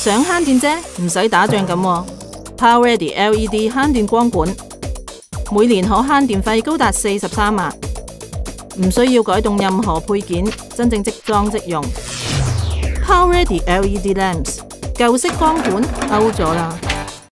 想慳電啫，唔使打仗咁喎。PowerReady LED 慳電光管，每年可慳電費高達43萬，唔需要改動任何配件，真正即裝即用。PowerReady LED Lamps 舊式光管 out 咗啦。